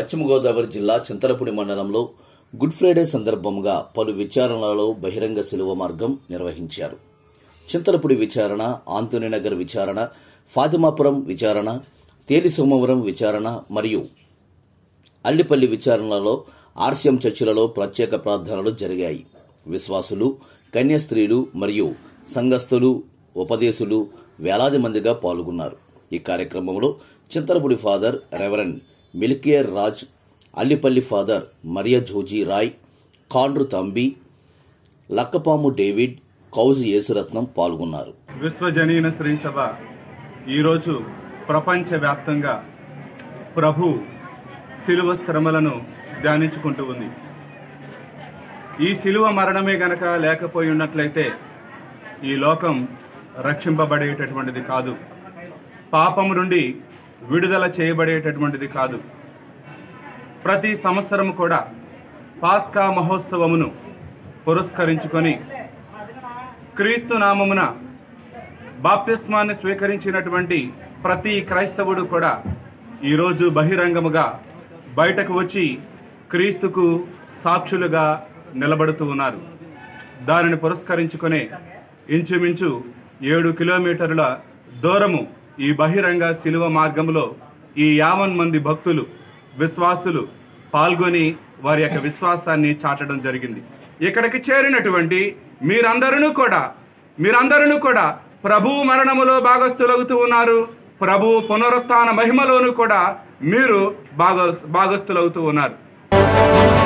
పశ్చిమ గోదావరి జిల్లా చింతలపూడి మండలంలో గుడ్ ఫ్రైడే సందర్భంగా పలు విచారణలలో బహిరంగ శిలువ మార్గం నిర్వహించారు. చింతలపూడి విచారణ, ఆంతోనీనగర్ విచారణ, ఫాతిమాపురం విచారణ, తేలి సోమవరం విచారణ మరియు అల్లిపల్లి విచారణలలో ఆర్సీఎం చర్చిలలో ప్రత్యేక ప్రార్థనలు జరిగాయి. విశ్వాసులు, కన్యాస్త్రీలు మరియు సంఘస్థులు, ఉపదేశులు వేలాది మందిగా పాల్గొన్నారు. ఈ కార్యక్రమంలో Chintalapudi father reverend Melchior Raj, Allipalli father Maria Joji Roy, Kandru Thambi, Lakkapamu David, Kauju Yesuratnam పాల్గొన్నారు. విశ్వజనీన శ్రీ సభ ఈరోజు ప్రపంచవ్యాప్తంగా ప్రభు శిలువ శ్రమలను ధ్యానించుకుంటూ ఉంది. ఈ శిలువ మరణమే గనక లేకపోయి ఉన్నట్లయితే ఈ లోకం రక్షింపబడేటటువంటిది కాదు, పాపం నుండి విడుదల చేయబడేటటువంటిది కాదు. ప్రతి సంవత్సరం కూడా పాస్కా మహోత్సవమును పురస్కరించుకొని క్రీస్తు నామమున బాప్తిస్మాన్ని స్వీకరించినటువంటి ప్రతి క్రైస్తవుడు కూడా ఈరోజు బహిరంగముగా బయటకు వచ్చి క్రీస్తుకు సాక్షులుగా నిలబడుతూ ఉన్నారు. దానిని పురస్కరించుకునే ఇంచుమించు 7 కిలోమీటర్ల దూరము ఈ బహిరంగ శిలువ మార్గంలో ఈ 50 మంది భక్తులు, విశ్వాసులు పాల్గొని వారి యొక్క విశ్వాసాన్ని చాటడం జరిగింది. ఇక్కడికి చేరినటువంటి మీరందరూ కూడా ప్రభువు మరణములో భాగస్థులవుతూ ఉన్నారు. ప్రభువు పునరుత్థాన మహిమలోనూ కూడా మీరు భాగస్థులవుతూ ఉన్నారు.